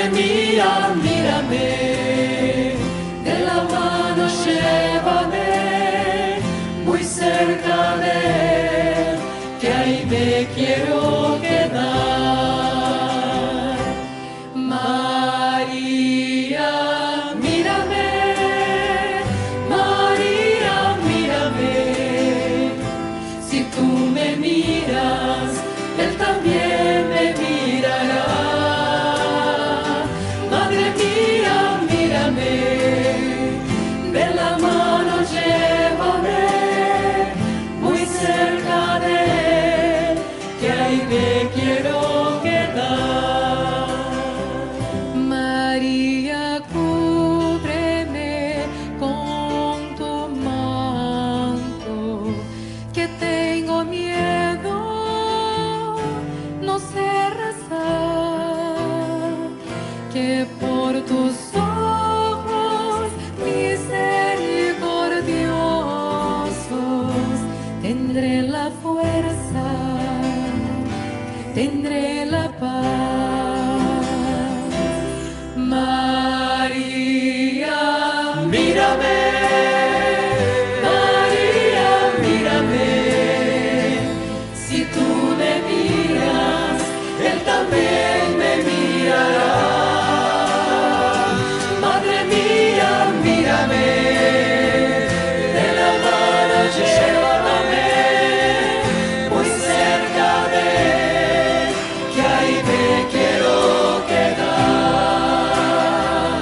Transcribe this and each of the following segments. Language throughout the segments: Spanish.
mía, mírame, de la mano llévame, muy cerca de Él, que ahí me quiero quedar. María, mírame, María, mírame, si tú me miras, Él también me mirará. Madre mía, mírame, de la mano llévame, muy cerca de Él, que ahí me quiero quedar. María, cúbreme con tu manto, que tengo miedo, no sé rezar, que por tus ojos misericordiosos tendré la fuerza, tendré la paz. María, mírame, María, mírame, si tú me miras, Él también me mirará. Madre mía, mírame, de la mano llévame, muy cerca de Él, que ahí me quiero quedar.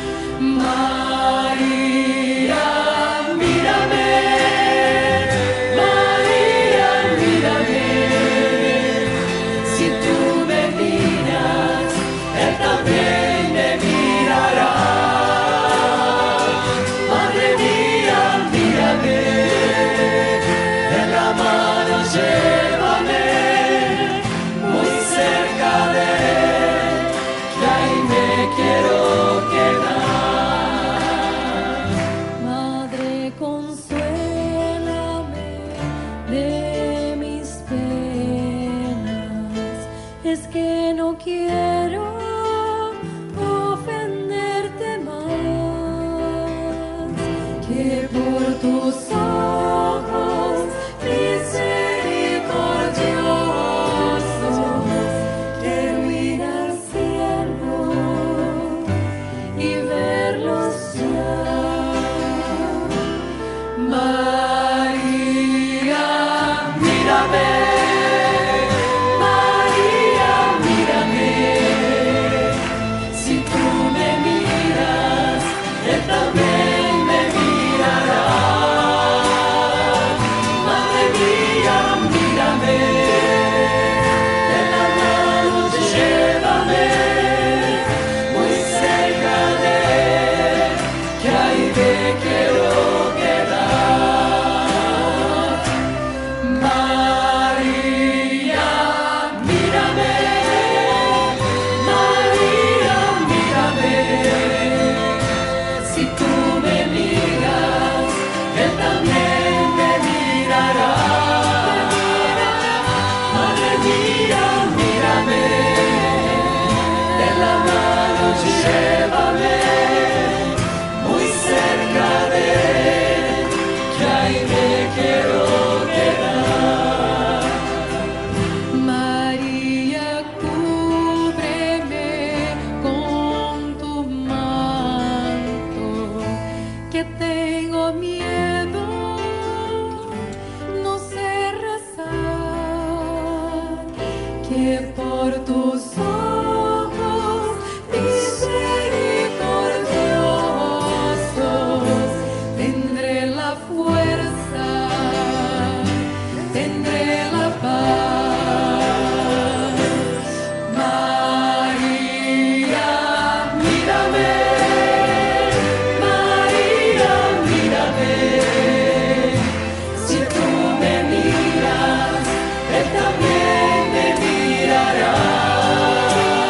María, mírame, María, mírame, si tú me miras, Él también me mirará. Madre mía, mírame, de la mano llévame, muy cerca de Él, que ahí me quiero quedar. Madre, consuélame de mis penas, es que no quiero ofenderte más, que por tus ojos misericordiosos quiero ir al cielo y verlos ya. María, mírame, María, mírame, si tú me miras, Él también me mirará. Madre mía, mírame, de la mano llévame, muy cerca de Él, que ahí me quiero quedar. María, mírame, María, mírame, si tú me miras, Él también me mirará. Madre mía, mírame, de la mano llévame, muy cerca de Él, que ahí me quiero quedar. María, cúbreme con tu manto, que tengo miedo, no sé rezar, que por tus ojos misericordiosos tendré la fuerza, tendré la paz. María, mírame, María, mírame, si tú me miras, Él también me mirará.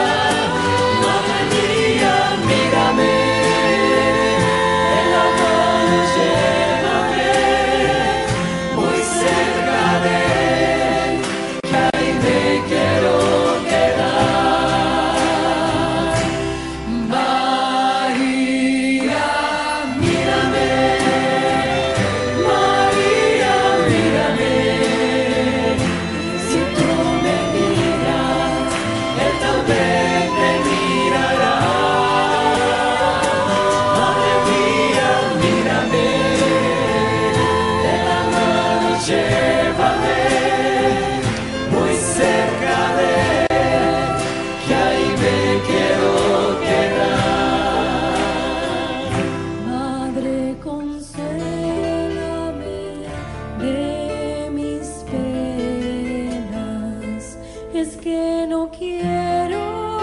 es que no quiero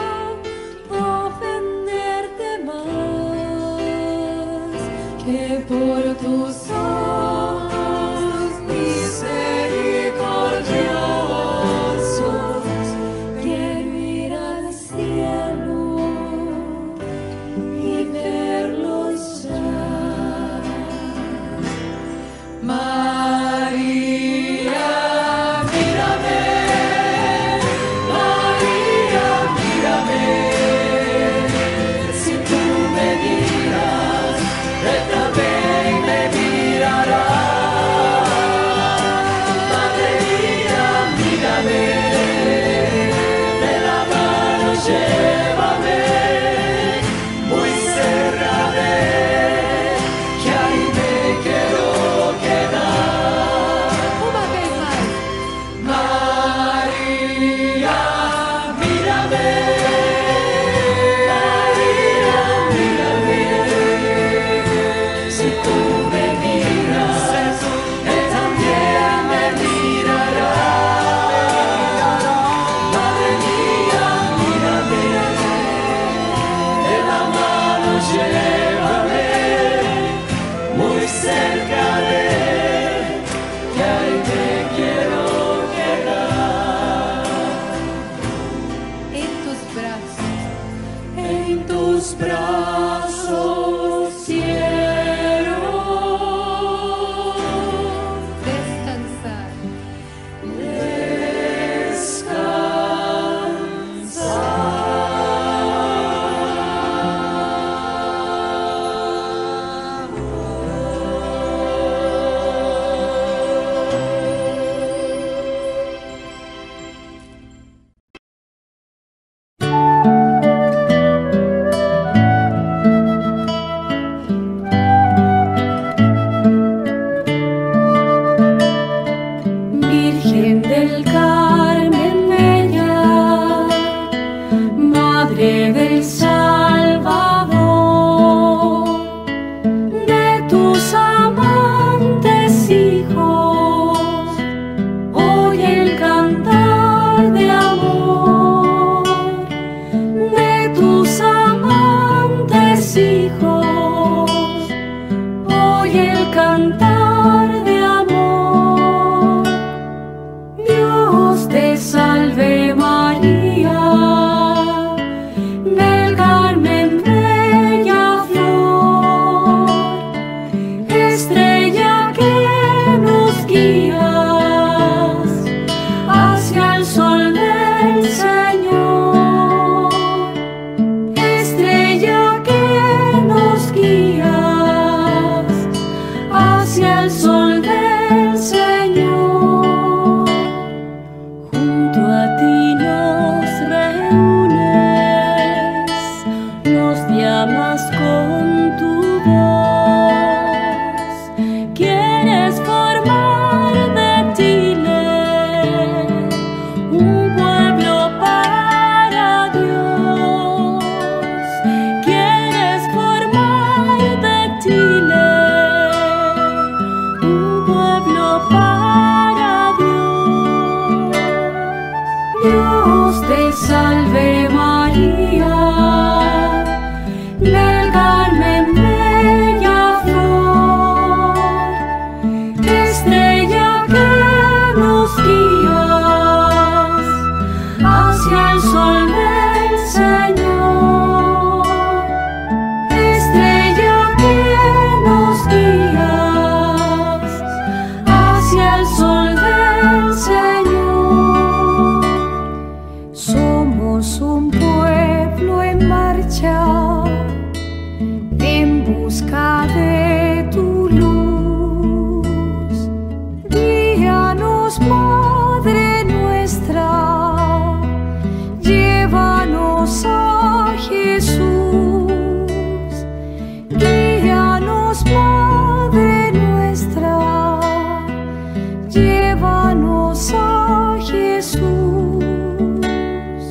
ofenderte más, que por tus ojos misericordiosos quiero ir al cielo y verlos ya. María, mírame, María, mírame, Si tú me miras, Él también me mirará. Madre mía, mírame, de la mano llévame, muy cerca de él, que ahí me quiero quedar. una vez más. María, mírame, María, mírame, si tú me miras, Él también me mirará. Madre mía, mírame, de la mano llévame, muy cerca de él, que ahí me quiero quedar. En tus brazos En tus brazos quiero descansar. Virgen del Carmen bella, Madre del Salvador, de tus amantes hijos, oye el cantar de amor. De tus amantes hijos, oye el cantar de amor. Dios te salve María, del Carmen bella flor, estrella que nos guías hacia el sol del Señor, estrella que nos guías hacia el sol del Señor. Junto a ti nos reúnes, nos llamas con tu voz, quieres formar de Tile un pueblo para Dios, quieres formar de Tile un pueblo para Dios. Dios te salve María, del Carmen bella flor, estrella que nos guías hacia el sol del Señor, estrella que nos guías hacia el sol del Señor. Somos un pueblo en marcha en busca de tu luz. Guíanos, Madre nuestra, llévanos a Jesús. Guíanos, Madre nuestra, llévanos a Jesús.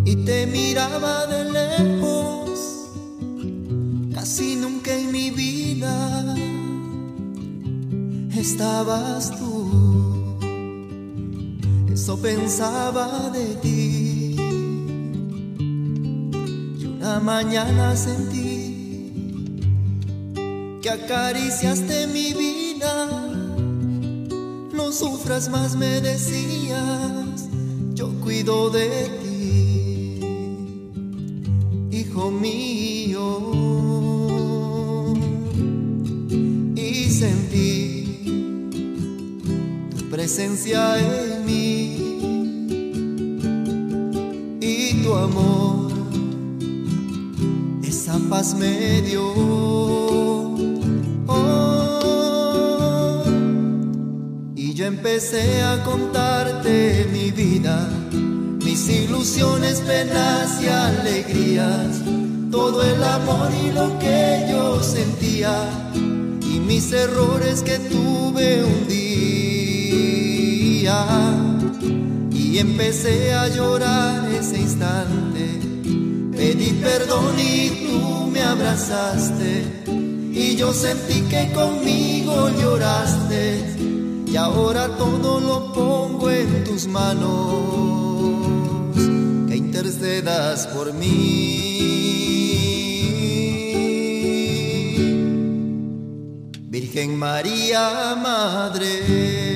y te miraba de lejos. Casi nunca en mi vida estabas tú. Eso pensaba de ti. Y una mañana sentí que acariciaste mi vida. No sufras más, me decías, yo cuido de ti, hijo mío. Y sentí tu presencia en mí y tu amor, esa paz me dio. Yo empecé a contarte mi vida, mis ilusiones, penas y alegrías, todo el amor y lo que yo sentía, y mis errores que tuve un día. Y empecé a llorar ese instante, pedí perdón y tú me abrazaste, y yo sentí que conmigo lloraste. Y ahora todo lo pongo en tus manos, que intercedas por mí. Virgen María, Madre.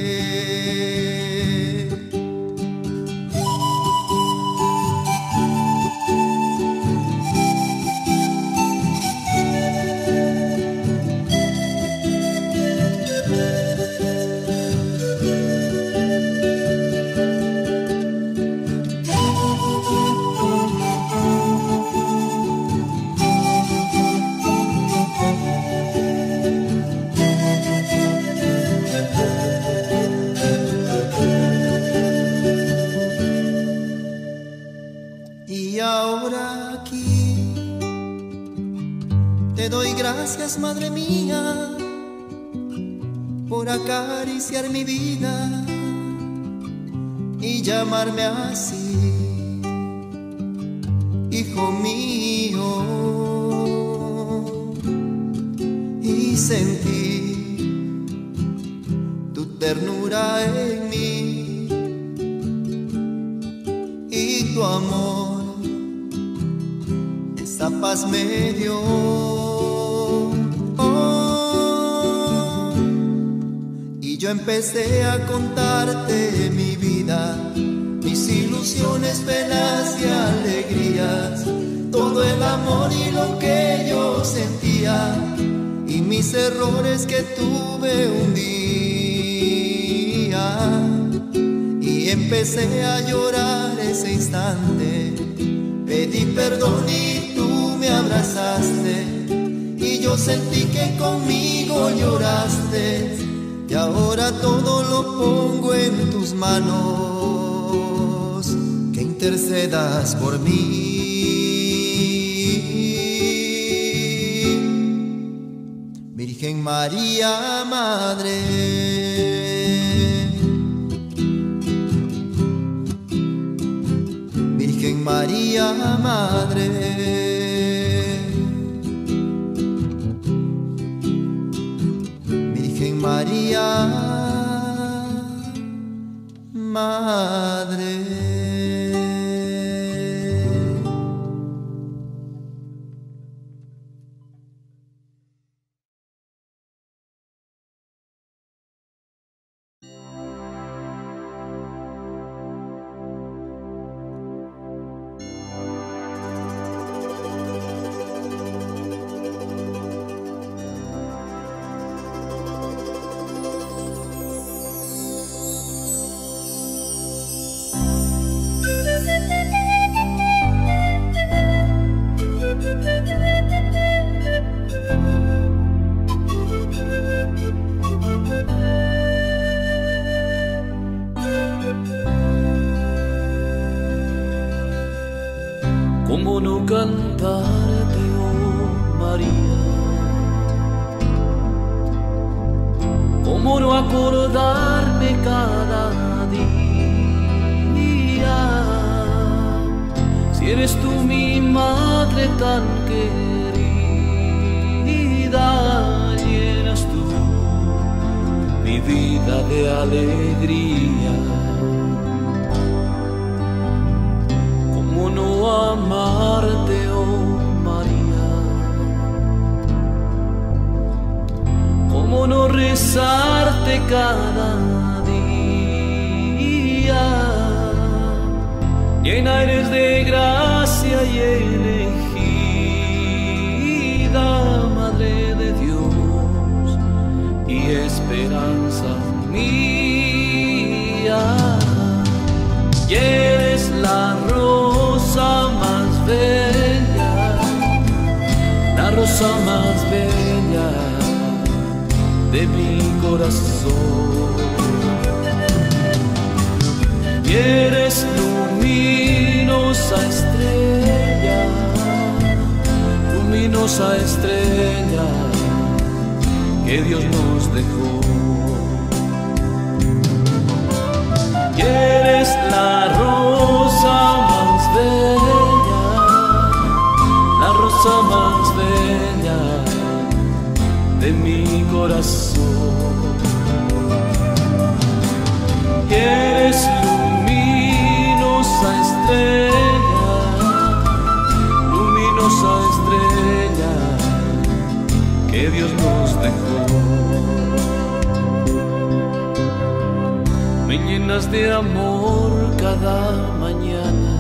Doy gracias, Madre mía, por acariciar mi vida y llamarme así, hijo mío. Y sentí tu ternura en mí y tu amor, esa paz me dio. Yo empecé a contarte mi vida, mis ilusiones, penas y alegrías, todo el amor y lo que yo sentía, y mis errores que tuve un día. Y empecé a llorar ese instante, pedí perdón y tú me abrazaste, y yo sentí que conmigo lloraste. Y ahora todo lo pongo en tus manos, que intercedas por mí. Virgen María, Madre. Virgen María, Madre. María, Madre. ¿Cómo no cantarte, oh María? ¿Cómo no acordarme cada día? Si eres tú mi madre tan querida, llenas tú mi vida de alegría. ¿Cómo no amarte, oh María? ¿Cómo no rezarte cada día? Llena eres de gracia y elegida, Madre de Dios y esperanza mía. Y eres la rosa más bella, la rosa más bella de mi corazón. Y eres luminosa estrella, luminosa estrella que Dios nos dejó. Y eres la rosa más bella, la rosa más bella de mi corazón. Y eres luminosa estrella, luminosa estrella que Dios nos dejó. Me llenas de amor cada mañana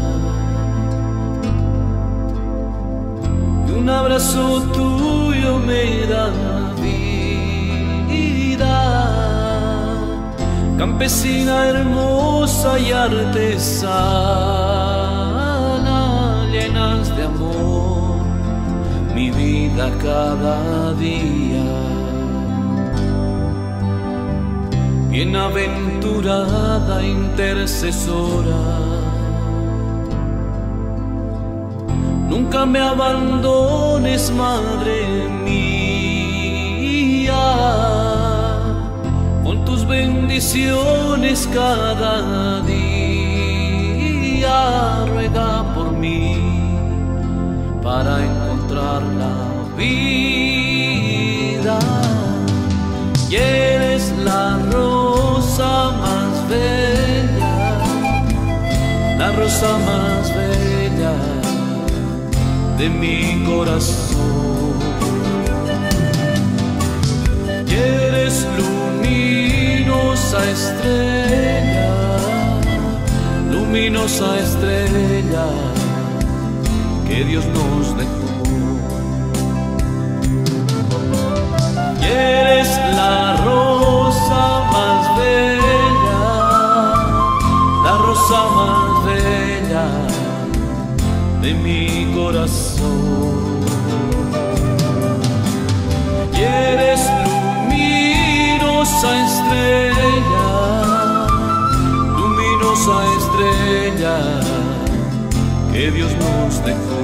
y un abrazo tuyo me da vida. Campesina hermosa y artesana, llenas de amor mi vida cada día. Bienaventurada intercesora, nunca me abandones, Madre mía. Con tus bendiciones cada día, ruega por mí para encontrar la vida. Y eres la rosa más bella, la rosa más bella de mi corazón. Y eres luminosa estrella, luminosa estrella que Dios nos dejó. Y eres la rosa más bella, la rosa más bella de mi corazón. Y eres luminosa estrella, luminosa estrella que Dios nos dejó.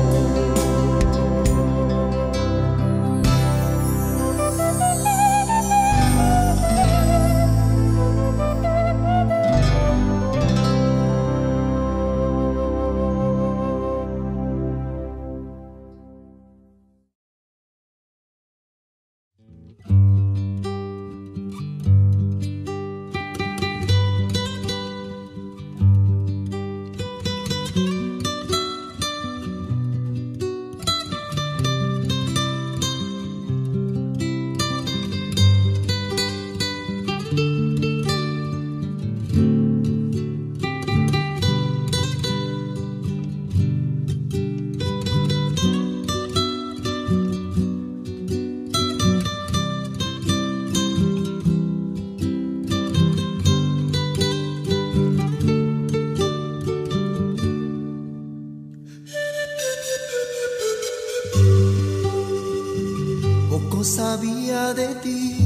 Sabía de ti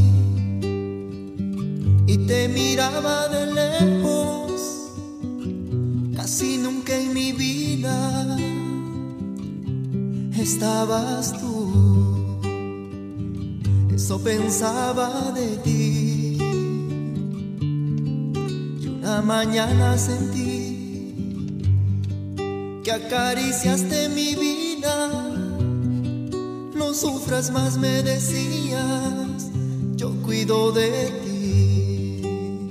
y te miraba de lejos, casi nunca en mi vida estabas tú. Eso pensaba de ti y una mañana sentí que acariciaste mi vida. No sufras más, me decías, yo cuido de ti,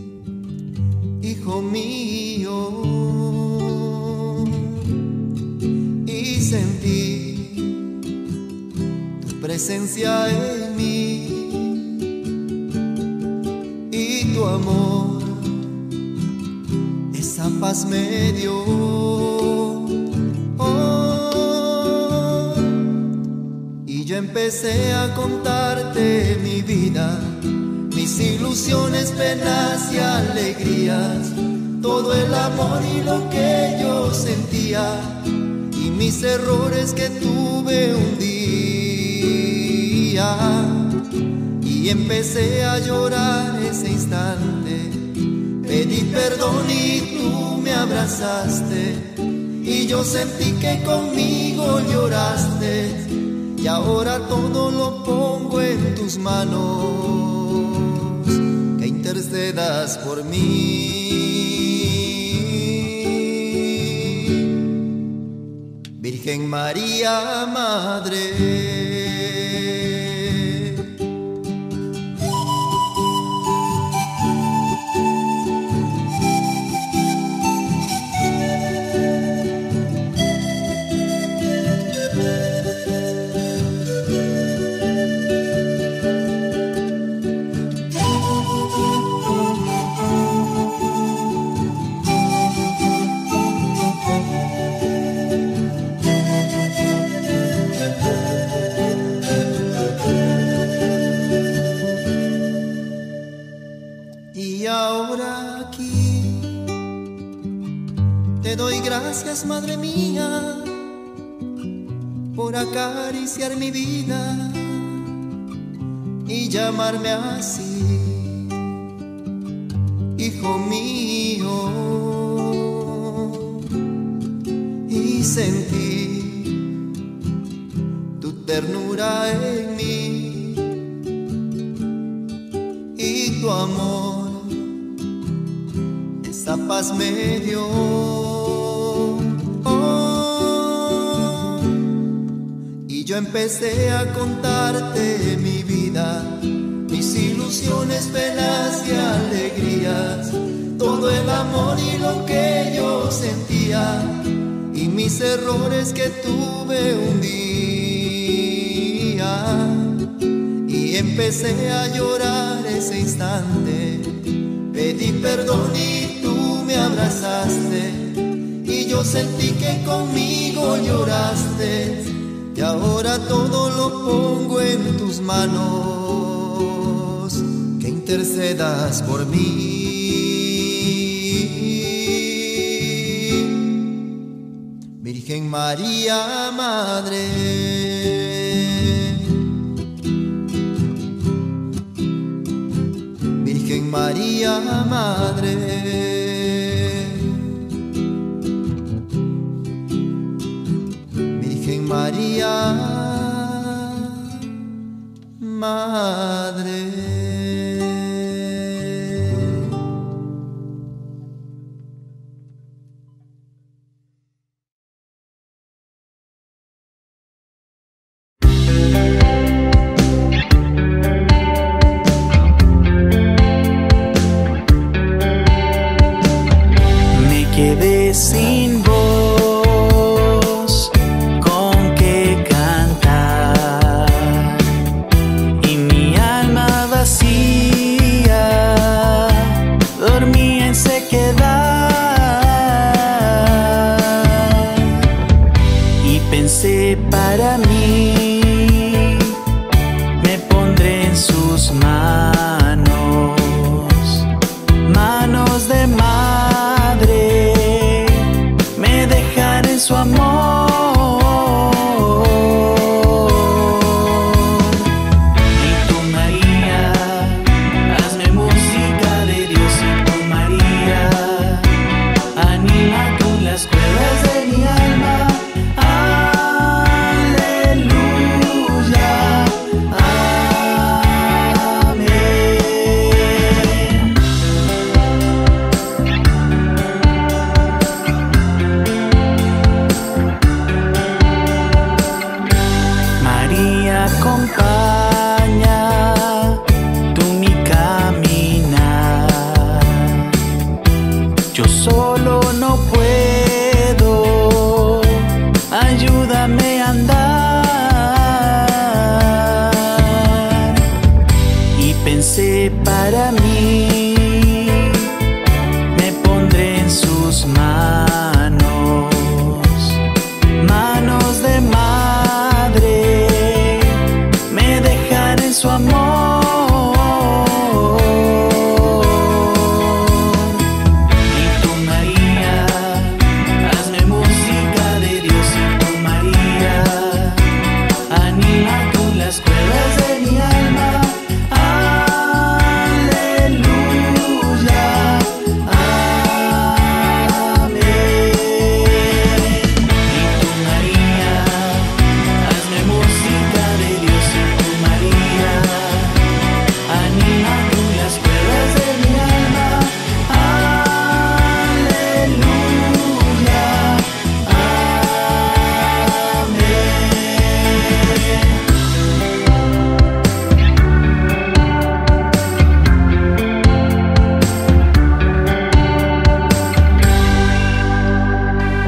hijo mío. Y sentí tu presencia en mí y tu amor, esa paz me dio. Yo empecé a contarte mi vida, mis ilusiones, penas y alegrías, todo el amor y lo que yo sentía, y mis errores que tuve un día. Y empecé a llorar ese instante, pedí perdón y tú me abrazaste, y yo sentí que conmigo lloraste. Y ahora todo lo pongo en tus manos, que intercedas por mí. Virgen María, Madre. Te doy gracias, Madre mía, por acariciar mi vida y llamarme así, hijo mío. Y sentí tu ternura en mí y tu amor, esa paz me dio. Yo empecé a contarte mi vida, mis ilusiones, penas y alegrías, todo el amor y lo que yo sentía, y mis errores que tuve un día. Y empecé a llorar ese instante, pedí perdón y tú me abrazaste, y yo sentí que conmigo lloraste. Y ahora todo lo pongo en tus manos, que intercedas por mí. Virgen María, Madre. Virgen María, Madre. María, Madre. Me quedé sin voz, con qué cantar, y mi alma vacía dormí en sequedad, y pensé para mí, me pondré en sus manos, manos de madre, me dejaré en su amor. Y tú, María, hazme música de Dios. Y tú, María, anima con las cuerdas de mi alma. Aleluya, amén.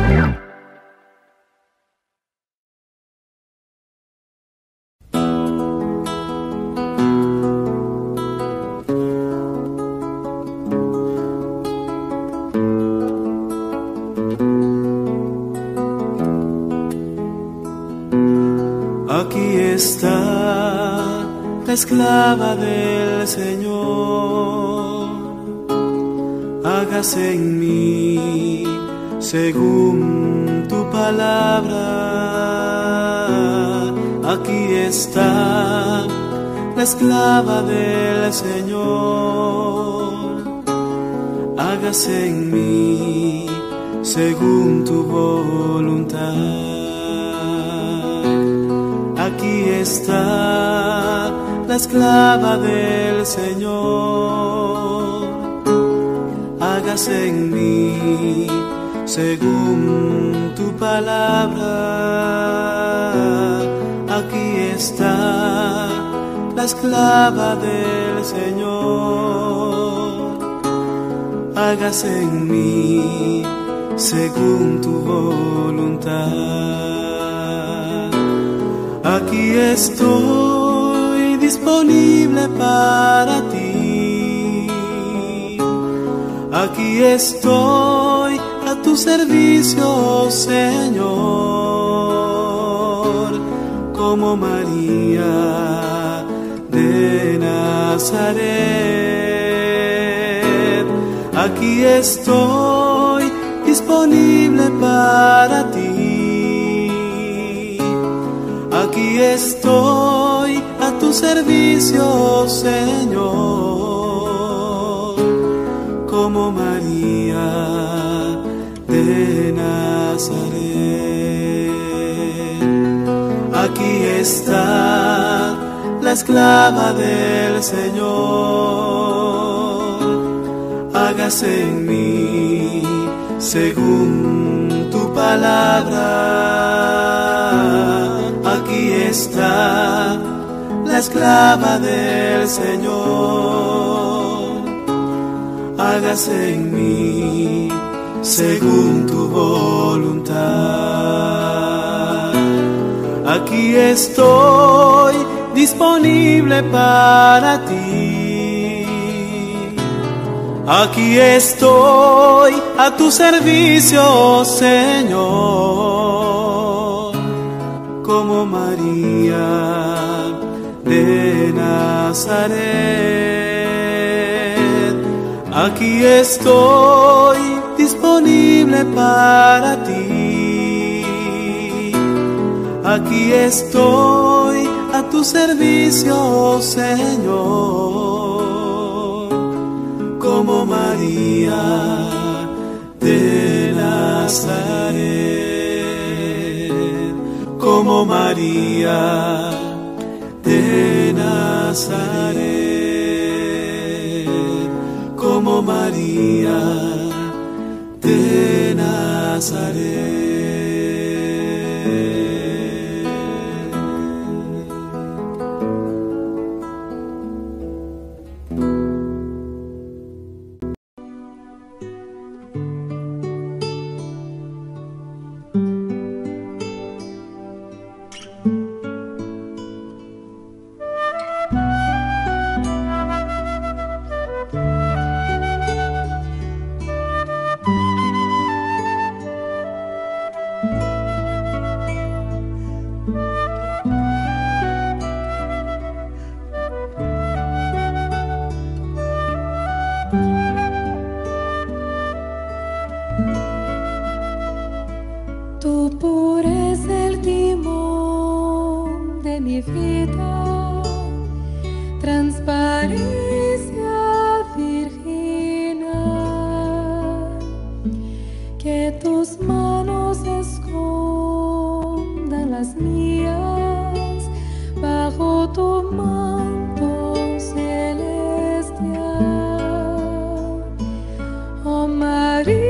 Aquí está la esclava del Señor, hágase en mí según tu palabra. Aquí está la esclava del Señor, hágase en mí según tu voluntad. Aquí está la esclava del Señor, hágase en mí según tu palabra. Aquí está la esclava del Señor, hágase en mí según tu voluntad. Aquí estoy disponible para ti. Aquí estoy a tu servicio, Señor, como María de Nazaret. Aquí estoy disponible para ti. Aquí estoy a tu servicio, Señor, como María de Nazaret. Aquí está la esclava del Señor, hágase en mí según tu palabra. Aquí está la esclava del Señor, hágase en mí según tu voluntad. Aquí estoy disponible para ti. Aquí estoy a tu servicio, Señor, como María de Nazaret. Aquí estoy disponible para ti. Aquí estoy a tu servicio, Señor, como María de Nazaret, como María de Nazaret, como María de Nazaret. Tú eres el timón de mi vida, transparencia virginal, que tus manos escondan las mías bajo tu manto celestial. Oh María,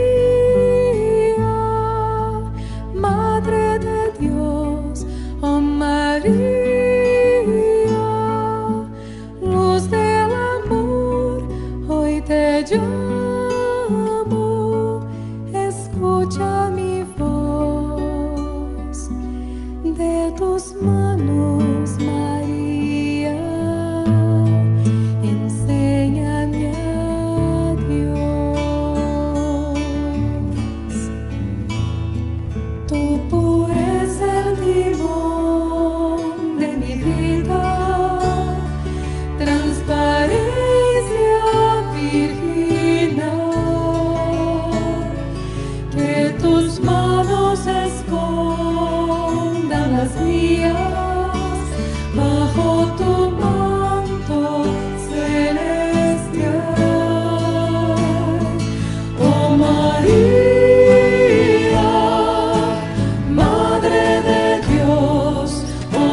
Madre de Dios, oh María, luz del las mías, bajo tu manto celestial. Oh María, Madre de Dios, oh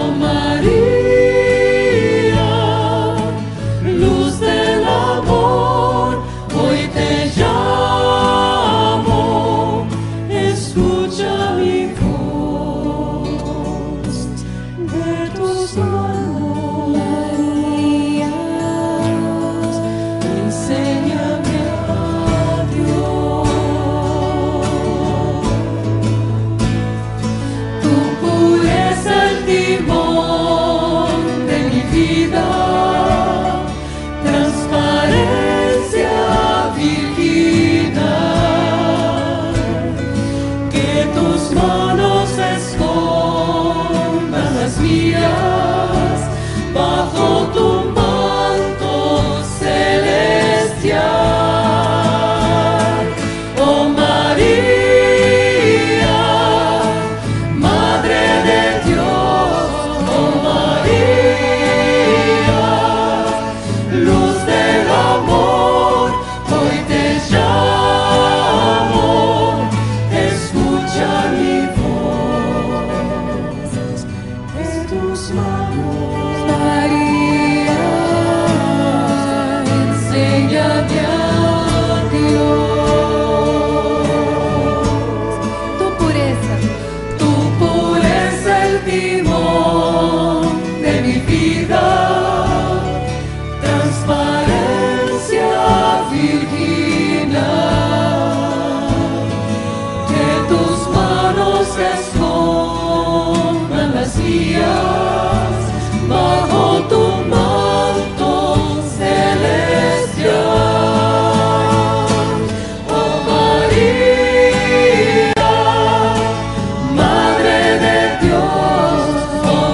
María, luz del amor, hoy te llamo, escucha mi voz. De tus manos, María, enséñame a Dios. Tu pureza el timón de mi vida, transparencia virginal, que tus manos escondan las mías bajo tu manto celestial. Oh María, Madre de Dios, oh María, luz del amor, hoy te llamo, escucha mi voz. De tus manos, María, enséñame a Dios. Tu pureza, Tu pureza el timón de mi vida, transparencia virginal, que tus manos escondan las mías bajo tu manto celestial. Oh María, Madre de Dios, oh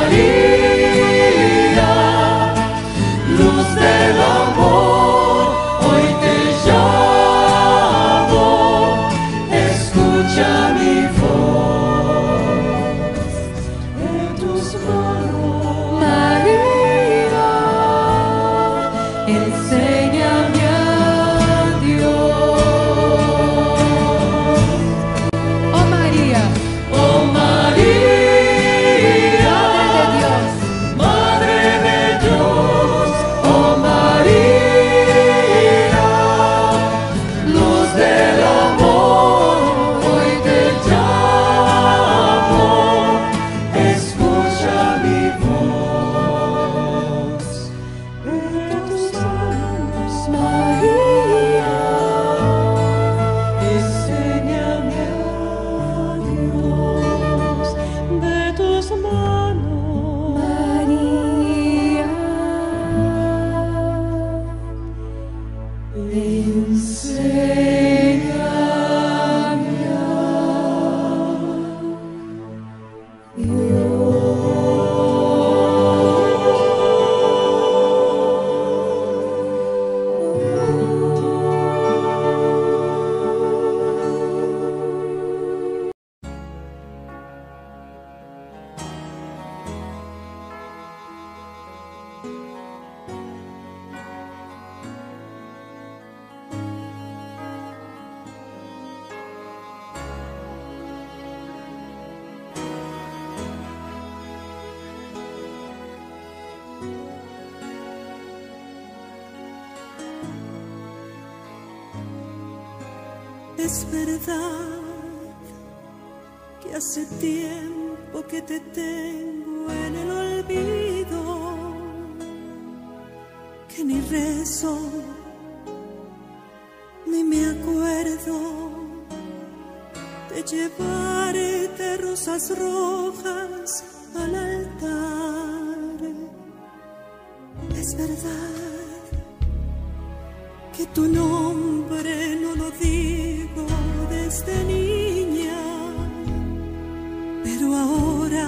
María, luz del amor, hoy te llamo, escucha mi voz. De tus manos, María, enséñame a Dios. oh María, Oh María, Madre de Dios, Madre de Dios, oh María, luz del amor, hoy te llamo, escucha mi voz. De tus manos, María, enséñame a Dios. De tus manos, María, enséñame a Es verdad que hace tiempo que te tengo en el olvido, que ni rezo ni me acuerdo de llevarte rosas rojas al altar. Es verdad que tu nombre no lo digo desde niña, pero ahora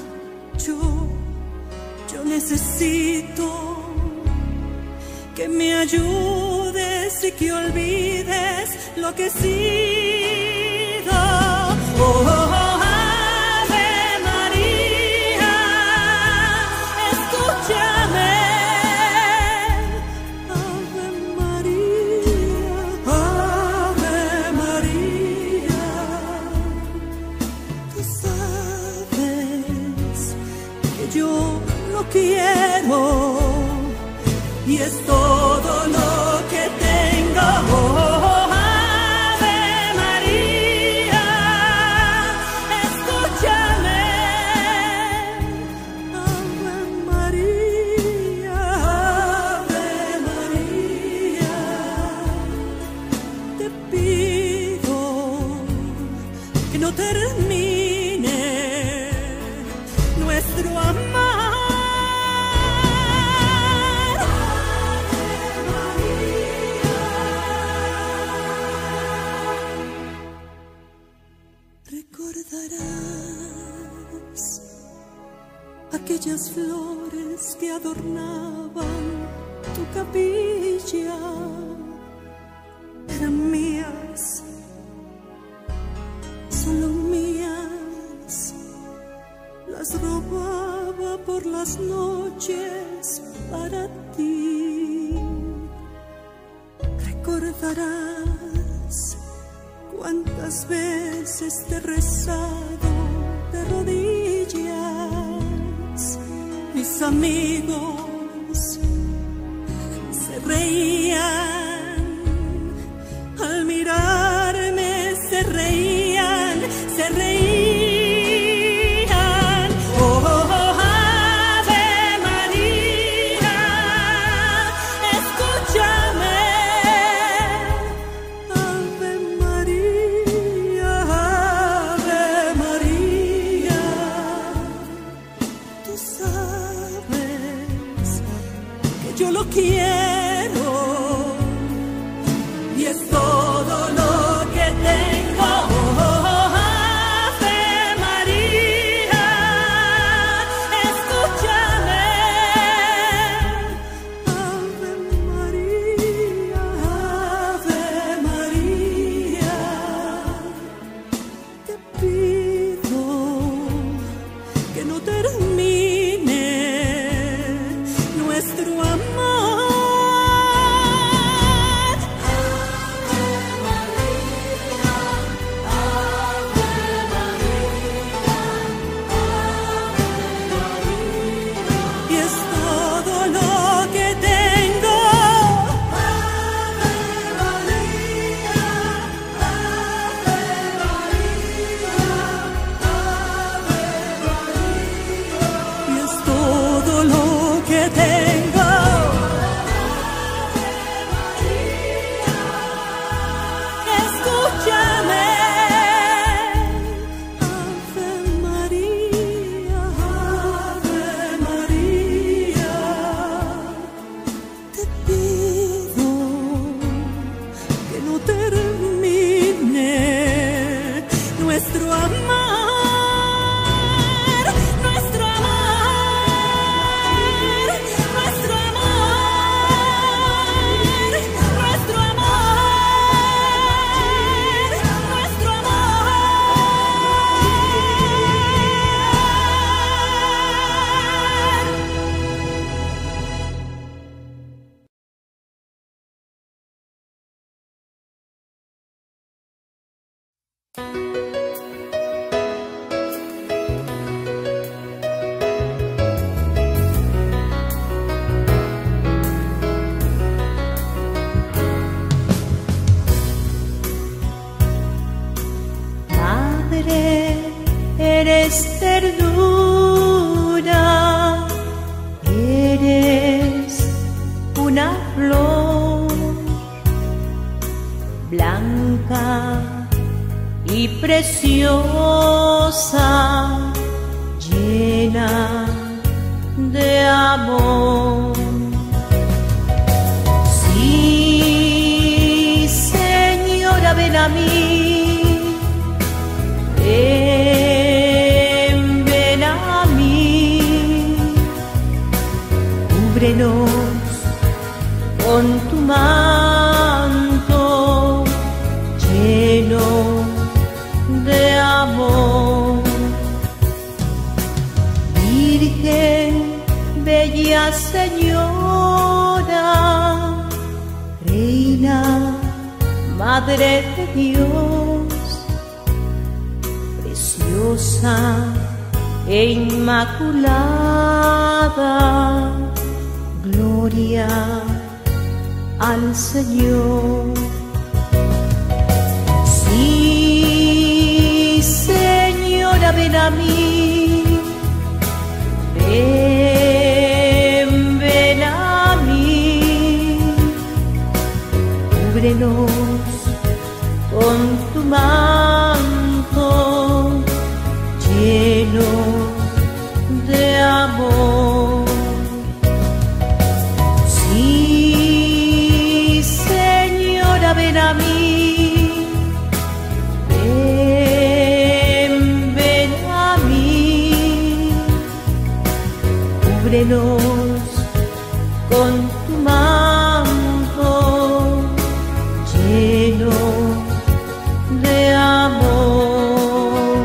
yo necesito que me ayudes y que olvides lo que he sido. Oh, Ave María. sabes que yo lo quiero y es todo lo que tengo. Ave María, escúchame. Ave María, Ave María, te pido que no termine nuestro amor. Recordarás aquellas flores que adornaban tu capilla, eran mías, solo mías, las robaba por las noches para ti. Recordarás cuántas veces te he rezado de rodillas. Mis amigos se reían al mirarme, se reían, se reían. Oh, Ave María, escúchame. Ave María, Ave María, tú sabes que yo lo quiero y es todo lo que tengo. Ave María, escúchame. Ave María, Ave María, te pido que no termine nuestro amor. Y es todo lo que tengo. Ave María, Ave María, Ave María. Y es todo lo que tengo. Escúchame. Ave María, Ave María, te pido que no termine nuestro amor, nuestro amor, nuestro amor, nuestro amor, nuestro Madre, eres ternura, eres una flor blanca y preciosa, llena de amor. Sí, Señora, ven a mí. Ven a mí, cúbrenos con tu manto lleno de amor. Virgen, bella Señora, Reina, Madre de Dios, preciosa e inmaculada, gloria al Señor. Sí, Señora, ven a mí, ven a mí, cúbrenos con tu manto lleno de amor. Sí, Señora, ven a mí, ven a mí, cúbrenos con tu manto lleno de amor.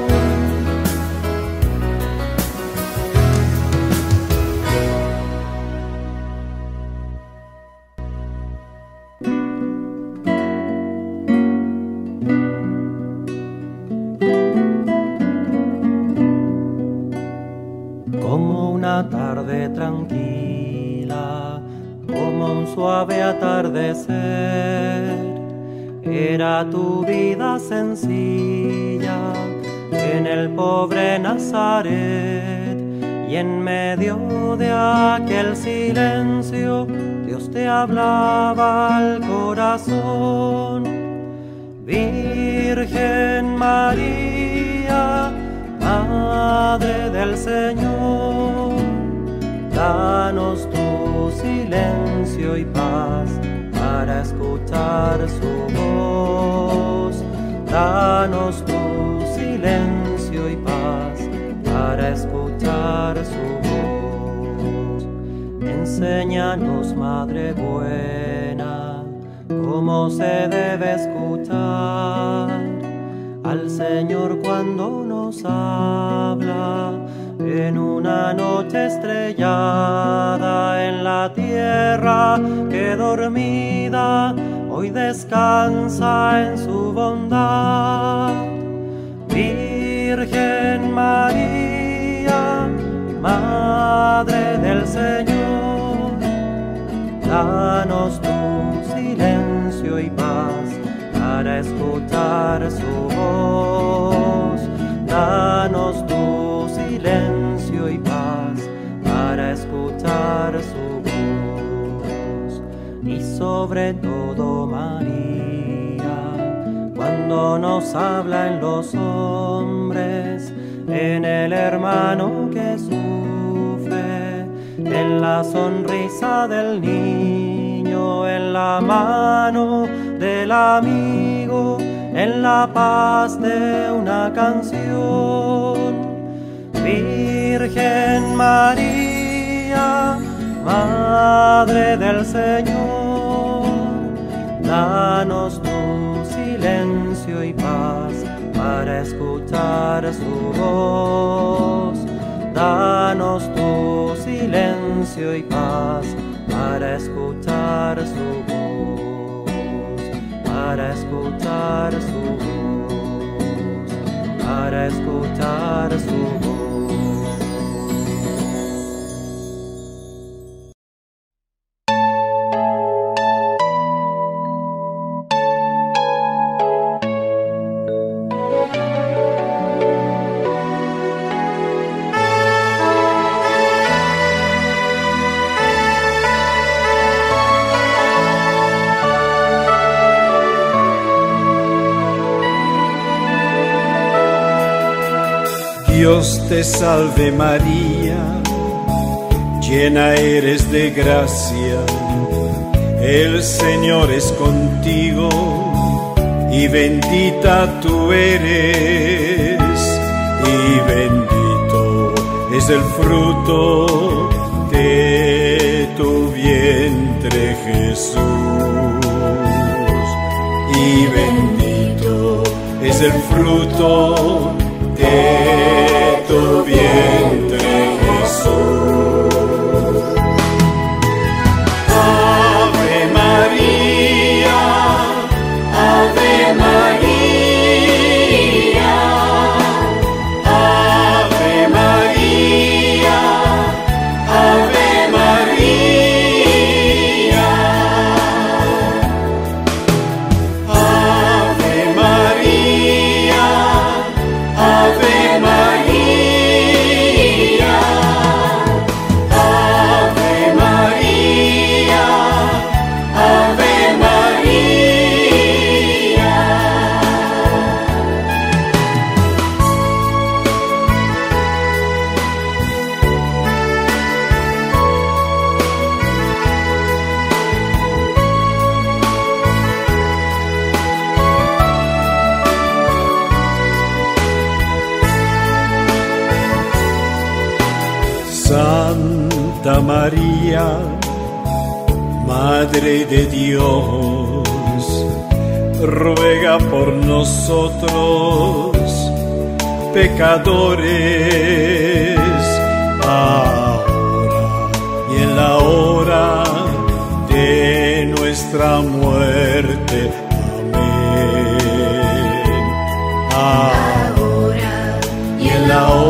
Como una tarde tranquila, como un suave atardecer, era tu vida sencilla en el pobre Nazaret, y en medio de aquel silencio Dios te hablaba al corazón. Virgen María, Madre del Señor, danos tu silencio y paz para escuchar su voz. Danos tu silencio y paz para escuchar su voz. Enséñanos, Madre buena, cómo se debe escuchar al Señor cuando nos habla en una noche estrellada en la tierra que dormida hoy descansa en su bondad. Virgen María, Madre del Señor, danos tu silencio y paz para escuchar su voz. Danos tu silencio y paz para escuchar su voz. Y sobre todo, María, cuando nos habla en los hombres, en el hermano que sufre, en la sonrisa del niño, en la mano del amigo, en la paz de una canción. Virgen María, Madre del Señor, danos tu silencio y paz para escuchar su voz. Danos tu silencio y paz para escuchar su voz. Para escuchar su voz, para escuchar su voz. Dios te salve María, llena eres de gracia, el Señor es contigo y bendita tú eres, y bendito es el fruto de tu vientre Jesús, y bendito es el fruto de tu vientre Jesús. Ave María, Ave María, Santa María, Madre de Dios, ruega por nosotros pecadores, ahora y en la hora de nuestra muerte. Amén. Ahora y en la hora